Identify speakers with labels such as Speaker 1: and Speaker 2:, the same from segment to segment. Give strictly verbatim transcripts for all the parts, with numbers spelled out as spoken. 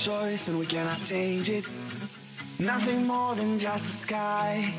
Speaker 1: choice and we cannot change it. Nothing more than just the sky.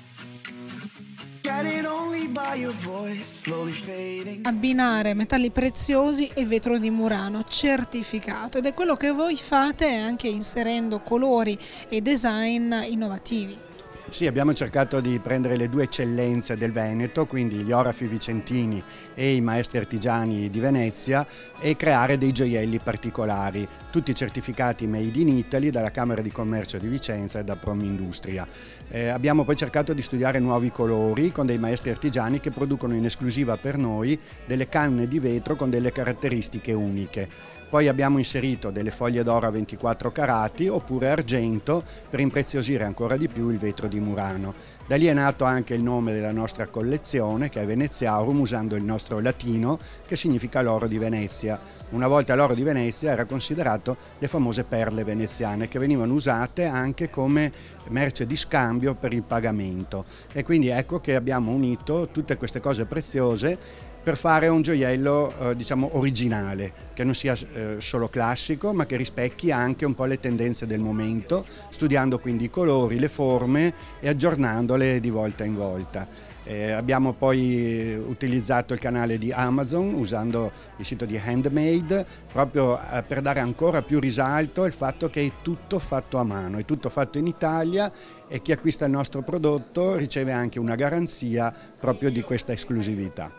Speaker 1: Guided only by your voice, slowly fading.
Speaker 2: Abbinare metalli preziosi e vetro di Murano certificato, ed è quello che voi fate anche inserendo colori e design innovativi.
Speaker 3: Sì, abbiamo cercato di prendere le due eccellenze del Veneto, quindi gli orafi vicentini e i maestri artigiani di Venezia, e creare dei gioielli particolari, tutti certificati Made in Italy dalla Camera di Commercio di Vicenza e da Promindustria. Eh, abbiamo poi cercato di studiare nuovi colori con dei maestri artigiani che producono in esclusiva per noi delle canne di vetro con delle caratteristiche uniche. Poi abbiamo inserito delle foglie d'oro a ventiquattro carati oppure argento per impreziosire ancora di più il vetro di Murano. Da lì è nato anche il nome della nostra collezione, che è Veneziarum, usando il nostro latino che significa l'oro di Venezia. Una volta l'oro di Venezia era considerato le famose perle veneziane, che venivano usate anche come merce di scambio per il pagamento. E quindi ecco che abbiamo unito tutte queste cose preziose per fare un gioiello eh, diciamo originale, che non sia eh, solo classico ma che rispecchi anche un po' le tendenze del momento, studiando quindi i colori, le forme e aggiornandole di volta in volta. Eh, abbiamo poi utilizzato il canale di Amazon usando il sito di Handmade proprio eh, per dare ancora più risalto al fatto che è tutto fatto a mano, è tutto fatto in Italia, e chi acquista il nostro prodotto riceve anche una garanzia proprio di questa esclusività.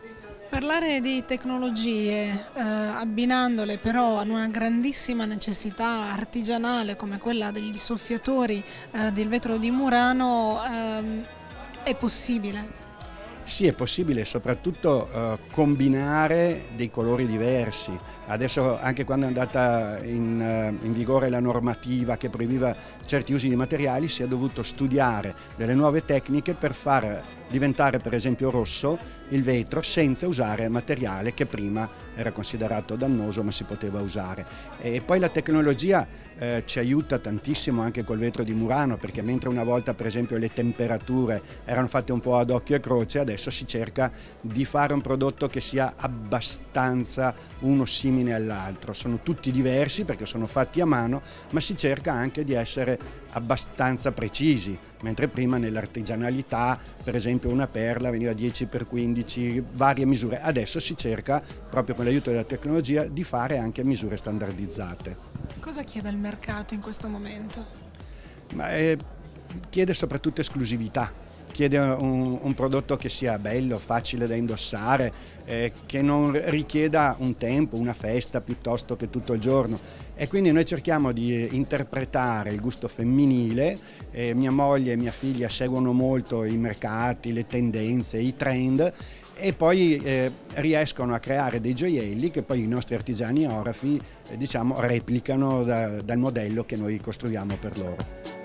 Speaker 2: Parlare di tecnologie, eh, abbinandole però ad una grandissima necessità artigianale come quella degli soffiatori eh, del vetro di Murano, ehm, è possibile?
Speaker 3: Sì, è possibile soprattutto eh, combinare dei colori diversi. Adesso, anche quando è andata in, eh, in vigore la normativa che proibiva certi usi di materiali, si è dovuto studiare delle nuove tecniche per far diventare per esempio rosso il vetro senza usare materiale che prima era considerato dannoso ma si poteva usare. E poi la tecnologia eh, ci aiuta tantissimo anche col vetro di Murano, perché mentre una volta per esempio le temperature erano fatte un po' ad occhio e croce, adesso si cerca di fare un prodotto che sia abbastanza uno simile all'altro. Sono tutti diversi perché sono fatti a mano, ma si cerca anche di essere abbastanza precisi, mentre prima nell'artigianalità per esempio una perla veniva dieci per quindici, varie misure. Adesso si cerca proprio con l'aiuto della tecnologia di fare anche misure standardizzate.
Speaker 2: Cosa chiede il mercato in questo momento?
Speaker 3: Ma, eh, chiede soprattutto esclusività. Chiede un, un prodotto che sia bello, facile da indossare, eh, che non richieda un tempo, una festa piuttosto che tutto il giorno. E quindi noi cerchiamo di interpretare il gusto femminile. Eh, mia moglie e mia figlia seguono molto i mercati, le tendenze, i trend, e poi eh, riescono a creare dei gioielli che poi i nostri artigiani orafi eh, diciamo replicano da, dal modello che noi costruiamo per loro.